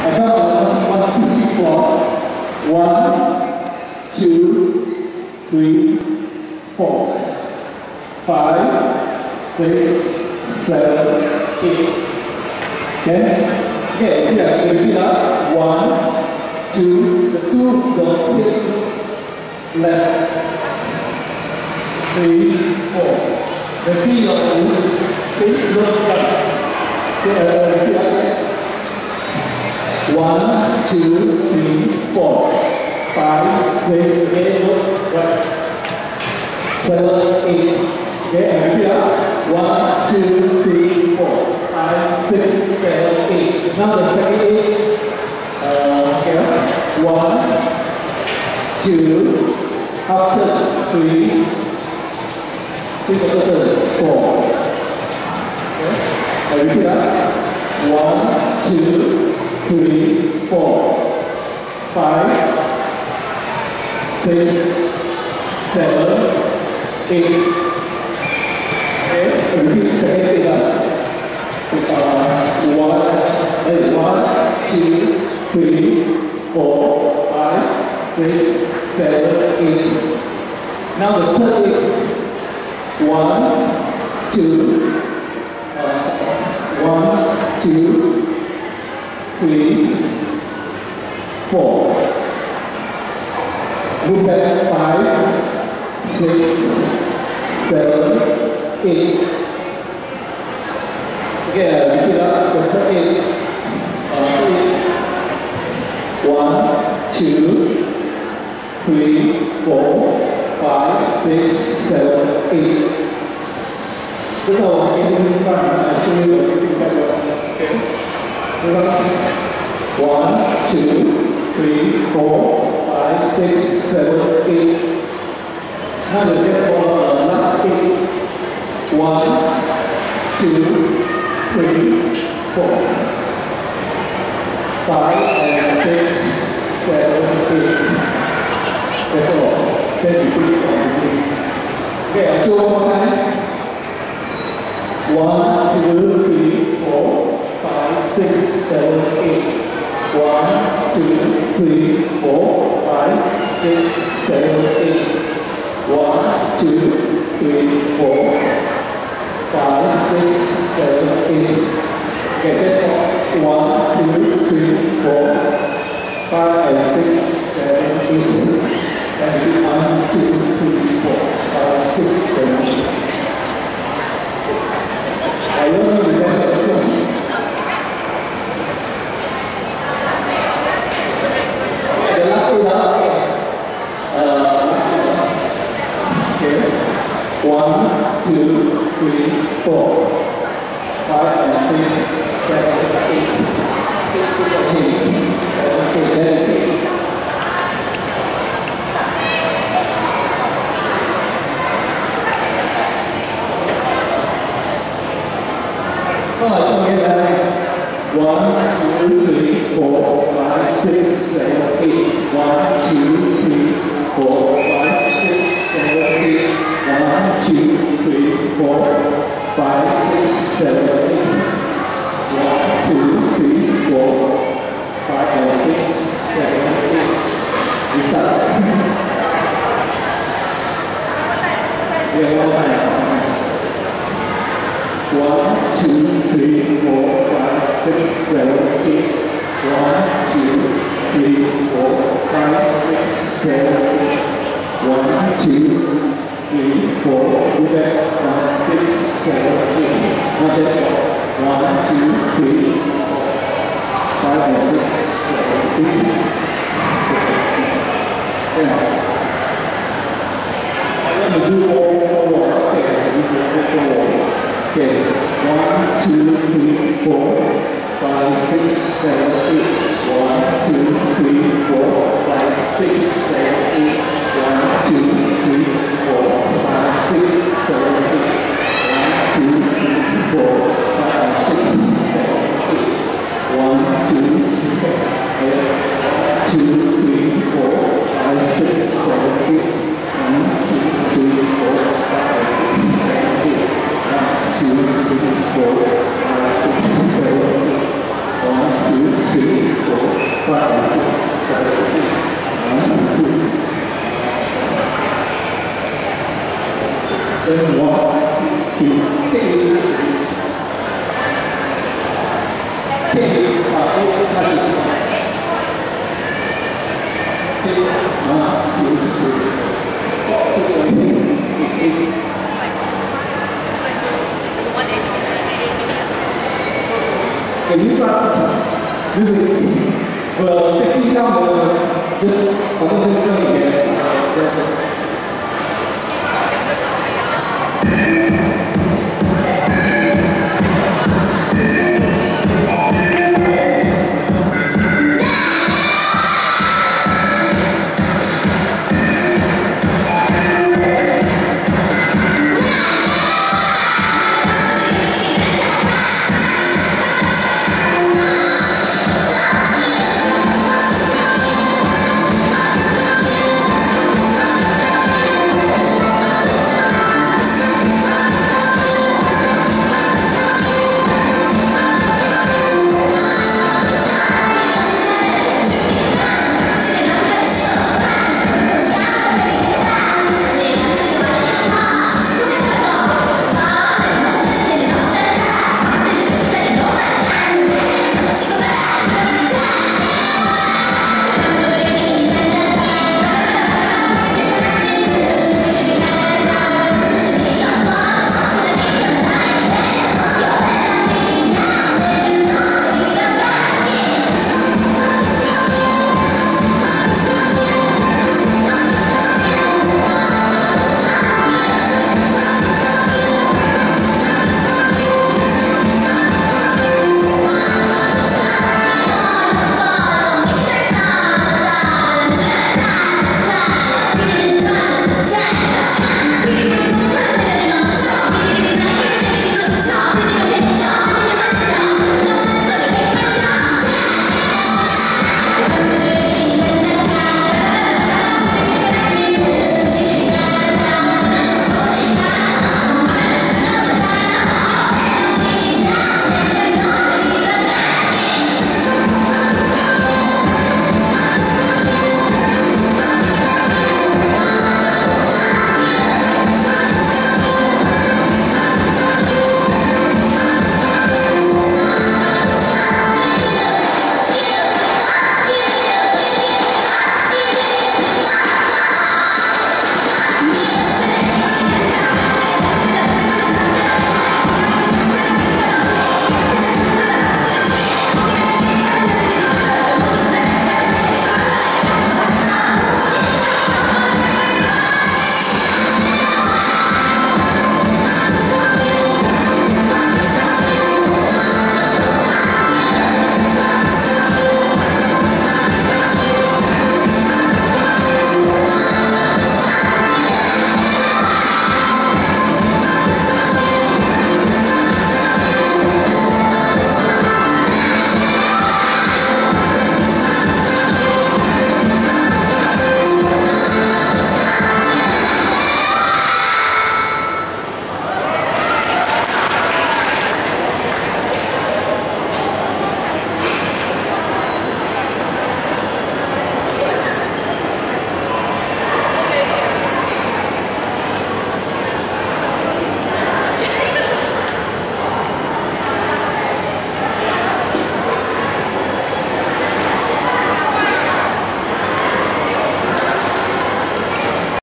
I count on 1, 2, 3, 4. 1, 2, 3, 4. 5, 6, 7, 8. Okay, here, repeat up. 1, 2, the 2, don't hit left. 3, 4. The 3 of you, face look right. Okay, repeat up. 1, 2, 3, 4. 5, 6, 8, look right. 7, 8. Okay, repeat up. 1, 2, 3, 4. 5, 6, 7, 8. Now the second 8. Okay. 1, 2, after 3, 4. Okay. I repeat that. 1, 2, 3, 4. 5, 6, 7, 8. Okay. I repeat the second 8. 1, 2, 3, 4, 5, 6, 7, 8. Now the third 8. 1, 2, 3, 4. Move back 5, 6, 7, 8. Okay, repeat up the third 8. 1, 2, 3, 4, 5, 6, 7, 8. This I was getting in front. I show you everything backward. Okay. 1, 2, 3, 4, 5, 6, 7, 8. Now you just follow the last 8. 1, 2, 3, 4. 5 and 6, 7, 8. That's all. Then you put it on the knee. Okay, I'll show one more time. 1, 2, 3, 4, 5, 6, 7, 8. 1, 2, 3, 4, 5, 6, 7, 8. 1, 2, 3, 4, 5, 6, 7, 8. Okay, that's all. 1, 2, 3, 4, 5, and 6, 7, 8. And 1, 2, 3, 4, 5, 6, 7, 8. I don't know the best of them. Okay, the last two now. Okay. 1, 2, 3, 4, 5, and 6, 7, 8. Okay, then. Oh, okay, 1, 2, 3, 4, 5, 6, 7, 8. 1, 2, 3, 4, 5, 6, 7, 8. 1, 2, 3, 4, 5, 6, 7, 8. 1, 2, 3, 4, 5, and 6, 7, 8. We start. Yeah, one time. 1, 2, 3, 4, 5, 6, 7, 8. 1, 2, 3, 4, 5, 6, 7, 8. 1, 2, 3, 4. Go back. 1, 6, 7, 8. Now just go. 1, 2, 3, 5, and 6, 7, 8. Yeah. I'm going to do all four. Okay, 1, 2, 3, 4, 5, 6, 7, 8. 1, 2, 3, 4, 5, 6, 7, 8. 1, 2, 3, 4, 5, 6, 7, 8. 1, 2, 3, 4, 5, 6, 7, 8. 1, 2, 3, 4, 5, 6, 7, 8. 1, 2, 3, 4, 5, 6, 7, 8. 1, 2, 3, 4, 5, 6, 7, 8. 1, 2, Can you start music? Well, 60 down, just 6 minutes.